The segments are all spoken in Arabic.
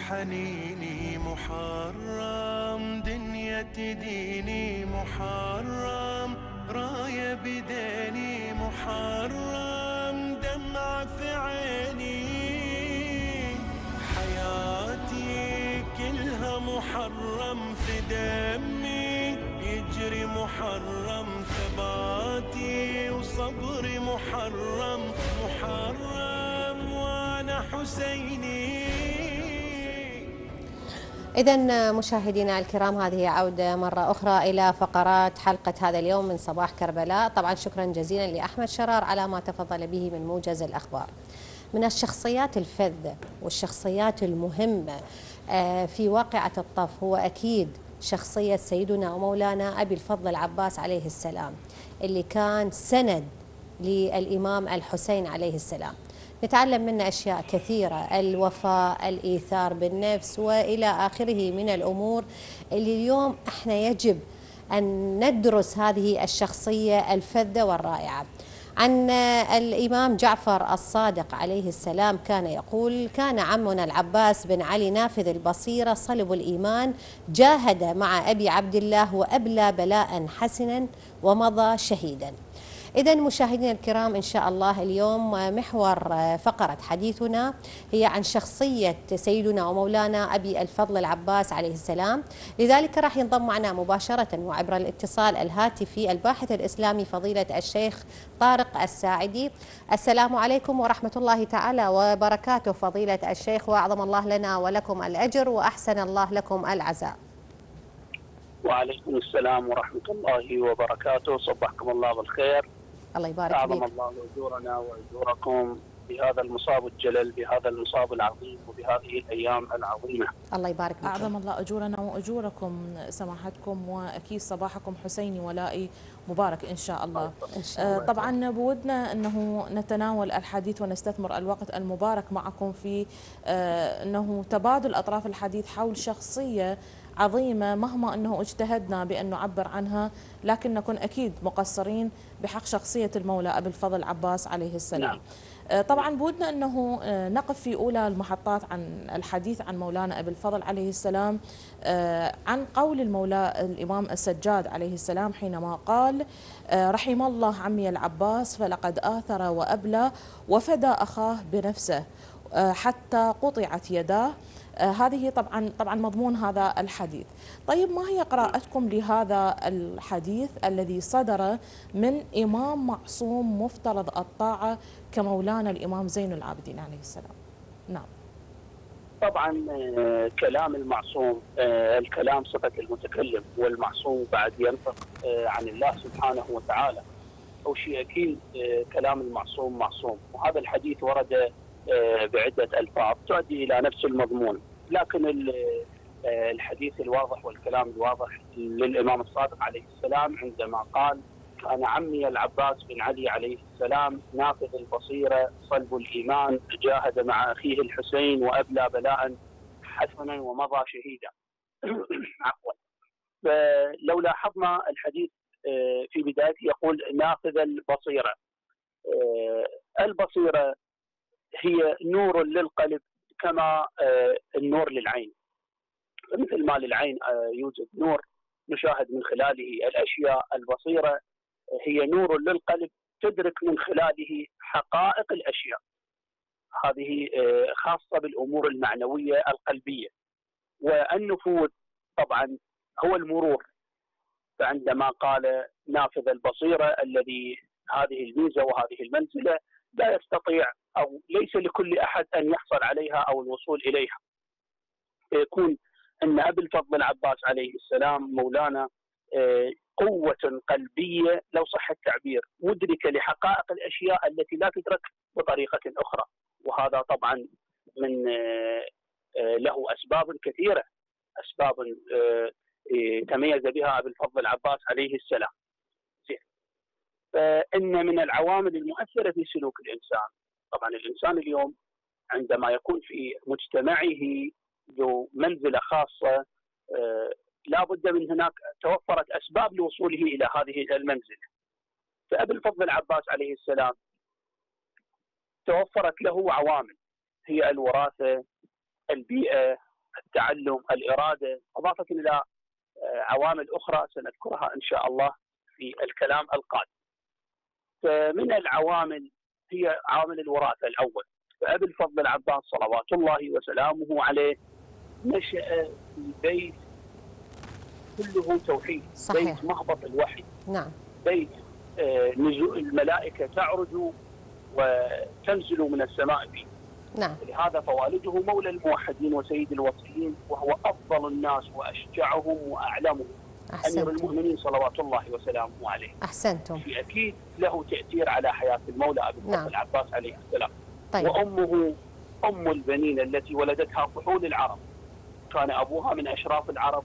حنيني محرم، دنيا تديني محرم، راية بديني محرم، دمعة في عيني، حياتي كلها محرم، في دمي يجري محرم، ثباتي وصبري محرم، محرم وانا حسيني. إذا مشاهدينا الكرام، هذه عودة مرة أخرى إلى فقرات حلقة هذا اليوم من صباح كربلاء. طبعا شكرا جزيلا لأحمد شرار على ما تفضل به من موجز الأخبار. من الشخصيات الفذة والشخصيات المهمة في واقعة الطف هو أكيد شخصية سيدنا ومولانا أبي الفضل العباس عليه السلام، اللي كان سند للإمام الحسين عليه السلام. نتعلم منه أشياء كثيرة، الوفاء، الإيثار بالنفس وإلى آخره من الأمور اللي اليوم احنا يجب أن ندرس هذه الشخصية الفذة والرائعة. عن الإمام جعفر الصادق عليه السلام كان يقول: كان عمنا العباس بن علي نافذ البصيرة صلب الإيمان، جاهد مع أبي عبد الله وأبلى بلاء حسنا ومضى شهيدا. إذا مشاهدينا الكرام، إن شاء الله اليوم محور فقرة حديثنا هي عن شخصية سيدنا ومولانا أبي الفضل العباس عليه السلام. لذلك راح ينضم معنا مباشرة وعبر الاتصال الهاتفي الباحث الإسلامي فضيلة الشيخ طارق الساعدي. السلام عليكم ورحمة الله تعالى وبركاته فضيلة الشيخ، وأعظم الله لنا ولكم الأجر وأحسن الله لكم العزاء. وعليكم السلام ورحمة الله وبركاته، صبحكم الله بالخير. الله يبارك فيك. أعظم الله أجورنا وأجوركم بهذا المصاب الجلل، بهذا المصاب العظيم وبهذه الأيام العظيمة. الله يبارك فيك. أعظم الله أجورنا وأجوركم سماحتكم، وأكيد صباحكم حسيني ولائي مبارك إن شاء الله. إن شاء الله. طبعا بودنا أنه نتناول الحديث ونستثمر الوقت المبارك معكم في أنه تبادل أطراف الحديث حول شخصية عظيمة، مهما أنه اجتهدنا بأن نعبر عنها لكن نكون أكيد مقصرين بحق شخصية المولى أبي الفضل عباس عليه السلام. طبعا بودنا أنه نقف في أولى المحطات عن الحديث عن مولانا أبي الفضل عليه السلام، عن قول المولى الإمام السجاد عليه السلام حينما قال: رحم الله عمي العباس فلقد آثر وأبلى وفدى أخاه بنفسه حتى قطعت يداه. هذه طبعا مضمون هذا الحديث. طيب، ما هي قراءتكم لهذا الحديث الذي صدر من إمام معصوم مفترض الطاعة كمولانا الإمام زين العابدين عليه السلام؟ نعم. طبعا كلام المعصوم، الكلام صفة المتكلم، والمعصوم بعد ينطق عن الله سبحانه وتعالى. أو شيء أكيد كلام المعصوم معصوم، وهذا الحديث ورد بعدة ألفاظ تؤدي إلى نفس المضمون، لكن الحديث الواضح والكلام الواضح للإمام الصادق عليه السلام عندما قال: كان عمي العباس بن علي عليه السلام نافذ البصيرة صلب الإيمان، جاهد مع أخيه الحسين وأبلى بلاء حسنا ومضى شهيدا. عفوا. لو لاحظنا الحديث في بدايته يقول نافذ البصيرة. البصيرة هي نور للقلب كما النور للعين، مثل ما للعين يوجد نور نشاهد من خلاله الأشياء، البصيرة هي نور للقلب تدرك من خلاله حقائق الأشياء. هذه خاصة بالأمور المعنوية القلبية. والنفوذ طبعا هو المرور، فعندما قال نافذ البصيرة الذي هذه الميزة وهذه المنزلة لا يستطيع أو ليس لكل أحد أن يحصل عليها أو الوصول إليها، فيكون أن أبي الفضل العباس عليه السلام مولانا قوة قلبية لو صح التعبير، مدركة لحقائق الأشياء التي لا تدرك بطريقة أخرى. وهذا طبعا من له أسباب كثيرة، أسباب تميز بها أبي الفضل العباس عليه السلام. فإن من العوامل المؤثرة في سلوك الإنسان، طبعا الإنسان اليوم عندما يكون في مجتمعه ذو منزلة خاصة لا بد من هناك توفرت أسباب لوصوله إلى هذه المنزلة. فأبي الفضل العباس عليه السلام توفرت له عوامل، هي الوراثة، البيئة، التعلم، الإرادة، إضافة إلى عوامل أخرى سنذكرها إن شاء الله في الكلام القادم. فمن العوامل هي عامل الوراثة الأول. فأبي الفضل العباس صلوات الله وسلامه عليه نشأ في بيت كله توحيد، صحيح. بيت مهبط الوحي، نعم. بيت نزول الملائكة تعرج وتنزل من السماء فيه. نعم. لهذا فوالده مولى الموحدين وسيد الوصيين، وهو أفضل الناس وأشجعهم وأعلمهم، أمير المؤمنين صلوات الله وسلامه عليه. أحسنتم. في أكيد له تأثير على حياة المولى أبي الفضل العباس عليه السلام. طيب. وأمه أم البنين التي ولدتها فحول العرب، كان أبوها من أشراف العرب،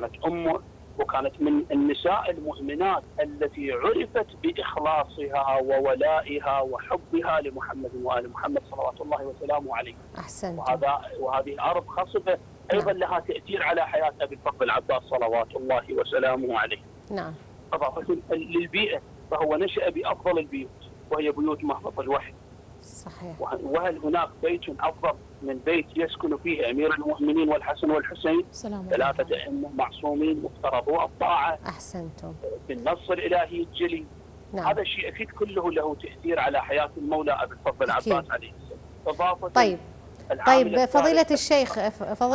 وكانت من النساء المؤمنات التي عرفت بإخلاصها وولائها وحبها لمحمد وآل محمد صلوات الله وسلامه عليه. أحسنتم. وهذه الأرض خصبة أيضا لها تأثير على حياة أبي الفضل العباس صلوات الله وسلامه عليه. نعم. إضافة للبيئة، فهو نشأ بأفضل البيوت وهي بيوت مهبط الوحي. صحيح. وهل هناك بيت أفضل من بيت يسكن فيه أمير المؤمنين والحسن والحسين، ثلاثة أئمة معصومين مفترضو الطاعة. أحسنتم. بالنص الإلهي الجلي. نعم. هذا الشيء أكيد كله له تأثير على حياة المولى أبي الفضل العباس عليه السلام. إضافة طيب فضيلة الشيخ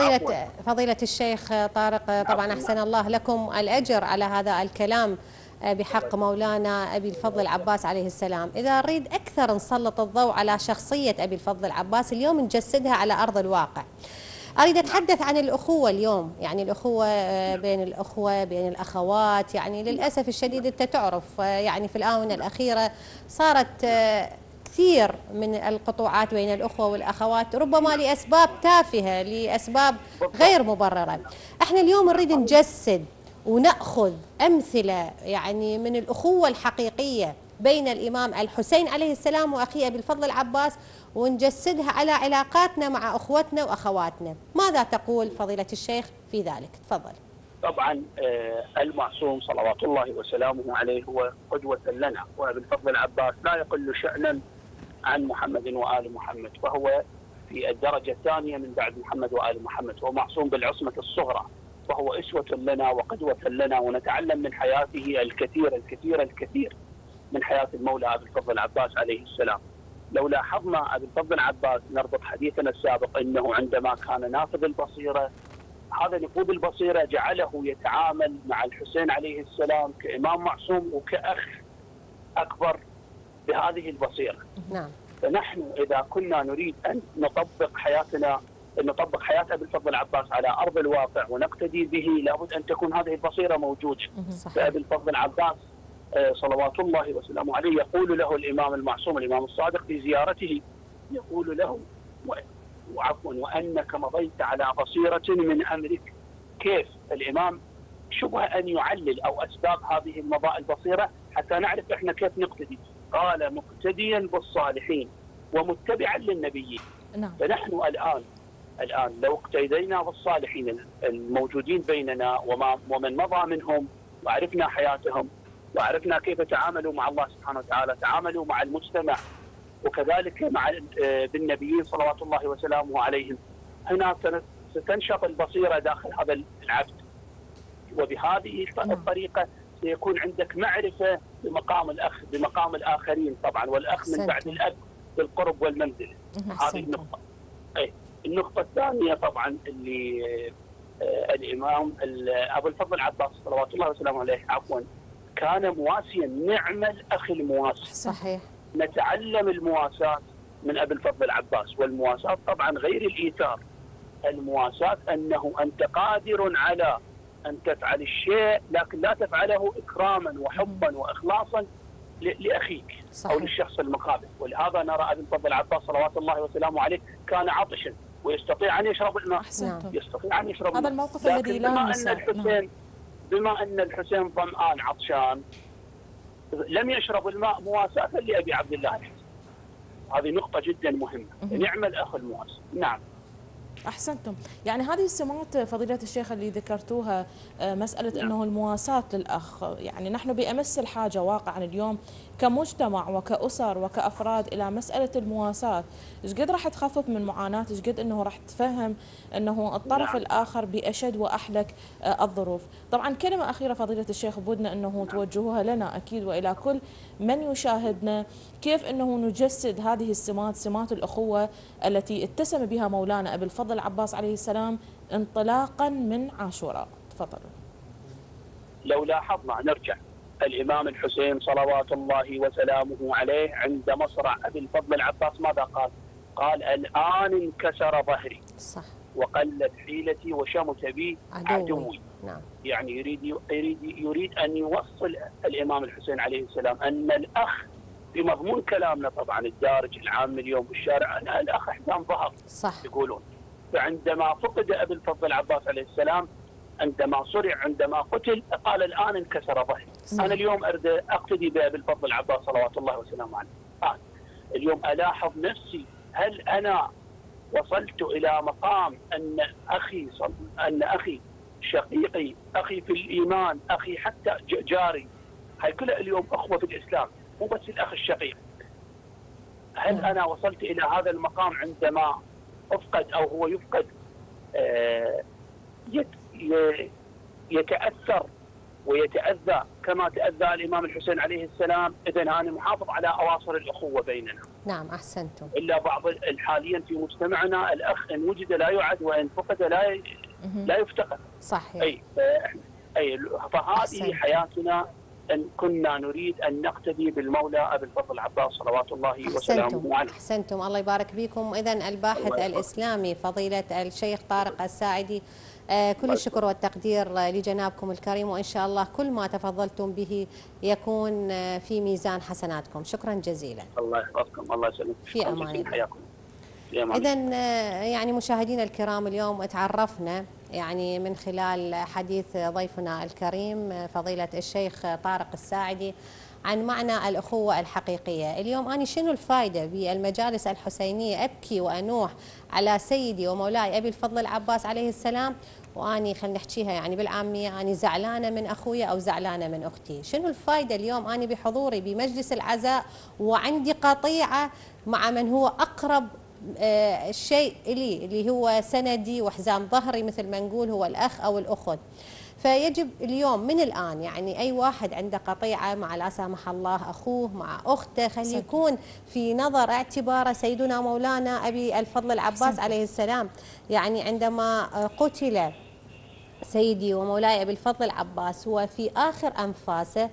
فضيلة الشيخ طارق، طبعا أحسن الله لكم الأجر على هذا الكلام بحق مولانا أبي الفضل العباس عليه السلام. إذا نريد أكثر نسلط الضوء على شخصية أبي الفضل العباس اليوم نجسدها على أرض الواقع، أريد أتحدث عن الأخوة اليوم، يعني الأخوة بين الأخوة بين الأخوات. يعني للأسف الشديد أنت تعرف يعني في الآونة الأخيرة صارت كثير من القطوعات بين الأخوة والأخوات، ربما لأسباب تافهة، لأسباب غير مبررة. احنا اليوم نريد نجسد ونأخذ أمثلة يعني من الأخوة الحقيقية بين الإمام الحسين عليه السلام وأخيه أبي الفضل العباس، ونجسدها على علاقاتنا مع أخوتنا وأخواتنا. ماذا تقول فضيلة الشيخ في ذلك؟ تفضل. طبعا المعصوم صلوات الله وسلامه عليه هو قدوة لنا، وأبي الفضل العباس لا يقل شأنا عن محمد وآل محمد، فهو في الدرجة الثانية من بعد محمد وآل محمد، هو معصوم بالعصمة الصغرى، وهو أسوة لنا وقدوة لنا، ونتعلم من حياته الكثير الكثير الكثير من حياة المولى أبي الفضل العباس عليه السلام. لو لاحظنا أبي الفضل العباس، نربط حديثنا السابق أنه عندما كان نافذ البصيرة، هذا نفوذ البصيرة جعله يتعامل مع الحسين عليه السلام كإمام معصوم وكأخ أكبر بهذه البصيرة. نعم. فنحن إذا كنا نريد أن نطبق حياة أبي الفضل العباس على أرض الواقع ونقتدي به، لابد أن تكون هذه البصيرة موجودة. فأبي الفضل العباس صلوات الله وسلامه عليه يقول له الإمام المعصوم الإمام الصادق في زيارته، يقول له وأنك مضيت على بصيرة من أمرك. كيف؟ الإمام شبه أن يعلل أو أسباب هذه البصيرة حتى نعرف إحنا كيف نقتدي. قال مقتديا بالصالحين ومتبعا للنبيين. نعم. فنحن الآن لو اقتدينا بالصالحين الموجودين بيننا ومن مضى منهم، وعرفنا حياتهم وعرفنا كيف تعاملوا مع الله سبحانه وتعالى، تعاملوا مع المجتمع، وكذلك مع بالنبيين صلوات الله وسلامه عليهم، هنا ستنشط البصيرة داخل هذا العبد، وبهذه الطريقة سيكون عندك معرفة بمقام الأخ بمقام الآخرين طبعا، والأخ من بعد الأب بالقرب والمنزل. هذه النقطة. النقطة الثانية طبعا اللي الإمام أبو الفضل العباس صلوات الله وسلامه عليه كان مواسيا، نعم الأخ المواسي. صحيح. نتعلم المواساة من أبي الفضل العباس، والمواساة طبعا غير الإيثار. المواساة أنه أنت قادر على أن تفعل الشيء لكن لا تفعله إكراما وحبا وإخلاصا لأخيك. صحيح. أو للشخص المقابل. ولهذا نرى أبي الفضل العباس صلوات الله وسلامه عليه كان عطشا ويستطيع أن يشرب الماء. يستطيع أن يشرب هذا الموقف الذي لا ننساه. بما أن الحسين ظمآن عطشان لم يشرب الماء مواساة لأبي عبد الله الحسين. هذه نقطة جدا مهمة. نعم الأخ المواسي. نعم. أحسنتم. يعني هذه السمات فضيلة الشيخ اللي ذكرتوها، مسألة أنه المواساة للأخ، يعني نحن بأمس الحاجة واقعا اليوم كمجتمع وكأسر وكأفراد إلى مسألة المواساة. إيش قد راح تخفف من معاناة، إيش قد أنه راح تفهم أنه الطرف الآخر بأشد وأحلك الظروف. طبعا كلمة أخيرة فضيلة الشيخ بدنا أنه توجهوها لنا أكيد وإلى كل من يشاهدنا، كيف أنه نجسد هذه السمات، سمات الأخوة التي اتسم بها مولانا أبي الفضل العباس عليه السلام انطلاقا من عاشوراء. تفضلوا. لو لاحظنا نرجع الإمام الحسين صلوات الله وسلامه عليه عند مصرع أبي الفضل العباس ماذا قال؟ قال الآن انكسر ظهري صح. وقلت حيلتي وشمت بي عدوي. نعم. يعني يريد أن يوصل الإمام الحسين عليه السلام أن الأخ بمضمون كلامنا طبعا الدارج العام اليوم بالشارع أن الأخ حزام ظهر. صح. يقولون. فعندما فقد أبي الفضل العباس عليه السلام، عندما صرع، عندما قتل، قال الآن انكسر ظهري. أنا اليوم أريد أقتدي بأبي الفضل العباس صلوات الله وسلامه عليه. اليوم ألاحظ نفسي، هل أنا وصلت إلى مقام أن أخي شقيقي، أخي في الإيمان، أخي حتى جاري، هاي كلها اليوم أخوة في الإسلام، مو بس الأخ الشقيق. هل أنا وصلت إلى هذا المقام عندما أفقد أو هو يفقد يتأثر ويتأذى كما تأذى الإمام الحسين عليه السلام؟ إذن أنا محافظ على أواصر الأخوة بيننا. نعم أحسنتم. إلا بعض حاليا في مجتمعنا الأخ إن وجد لا يعد وإن فقد لا يفتقد. صحيح. فهذه حياتنا أن كنا نريد أن نقتدي بالمولى أبي الفضل العباس صلوات الله وسلامه عليه. أحسنتم، الله يبارك فيكم. إذن الباحث الإسلامي فضيلة الشيخ طارق الساعدي، كل الشكر والتقدير لجنابكم الكريم، وإن شاء الله كل ما تفضلتم به يكون في ميزان حسناتكم. شكرا جزيلا. الله يحفظكم. الله يسلمك. في أمان الله. إذن يعني مشاهدينا الكرام، اليوم تعرفنا يعني من خلال حديث ضيفنا الكريم فضيلة الشيخ طارق الساعدي عن معنى الأخوة الحقيقية. اليوم أنا شنو الفائدة بالمجالس الحسينية أبكي وأنوح على سيدي ومولاي أبي الفضل العباس عليه السلام، وأني خلينا نحكيها يعني بالعامية أني زعلانة من أخويا أو زعلانة من أختي. شنو الفائدة اليوم أني بحضوري بمجلس العزاء وعندي قطيعة مع من هو أقرب الشيء اللي هو سندي وحزام ظهري مثل ما نقول هو الأخ أو الأخت. فيجب اليوم من الآن يعني أي واحد عنده قطيعة مع لا سامح الله أخوه مع أخته خلي يكون في نظر اعتباره سيدنا مولانا أبي الفضل العباس عليه السلام. يعني عندما قتل سيدي ومولاي أبي الفضل العباس هو في آخر أنفاسه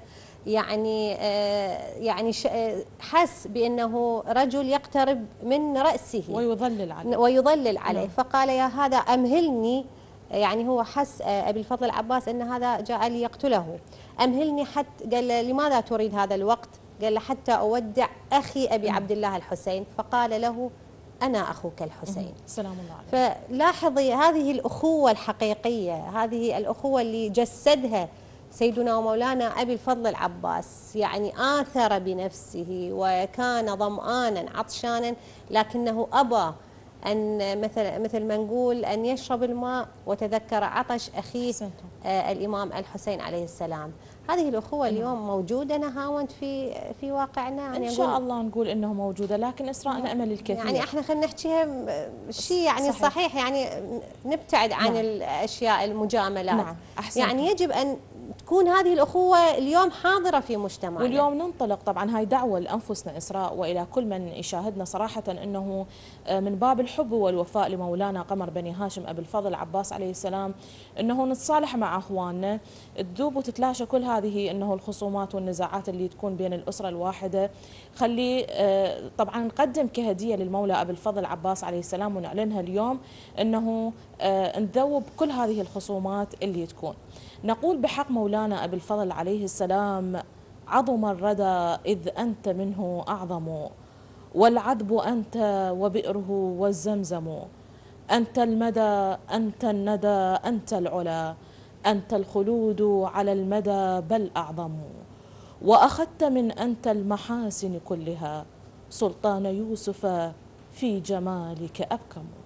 يعني حس بأنه رجل يقترب من رأسه ويظلل عليه فقال يا هذا أمهلني. يعني هو حس أبي الفضل العباس أن هذا جاء ليقتله، أمهلني حتى قال لماذا تريد هذا الوقت؟ قال له حتى أودع أخي أبي عبد الله الحسين. فقال له أنا أخوك الحسين. سلام الله عليك. فلاحظي هذه الأخوة الحقيقية، هذه الأخوة اللي جسدها سيدنا ومولانا أبي الفضل العباس. يعني آثر بنفسه وكان ظمآنا عطشانا لكنه أبى أن مثل ما نقول أن يشرب الماء وتذكر عطش أخيه الإمام الحسين عليه السلام. هذه الأخوة اليوم موجودة نهاوند في واقعنا يعني إن شاء الله نقول إنه موجودة، لكن إسراء نأمل الكثير. يعني إحنا خلينا نحكيها شيء يعني صحيح يعني نبتعد عن الأشياء المجاملات. نعم. يعني يجب أن تكون هذه الأخوة اليوم حاضرة في مجتمعنا. واليوم ننطلق طبعا هاي دعوة لأنفسنا إسراء وإلى كل من يشاهدنا صراحة أنه من باب الحب والوفاء لمولانا قمر بني هاشم أبي الفضل العباس عليه السلام أنه نتصالح مع أخواننا، تذوب وتتلاشى كل هذه أنه الخصومات والنزاعات اللي تكون بين الأسرة الواحدة. خلي طبعا نقدم كهدية للمولى أبي الفضل العباس عليه السلام ونعلنها اليوم أنه نذوب كل هذه الخصومات اللي تكون. نقول بحق مولانا أبي الفضل عليه السلام عظم الردى إذ أنت منه أعظم، والعذب أنت وبئره والزمزم، أنت المدى أنت الندى أنت العلا، أنت الخلود على المدى بل أعظم، وأخذت من أنت المحاسن كلها، سلطان يوسف في جمالك أبكم.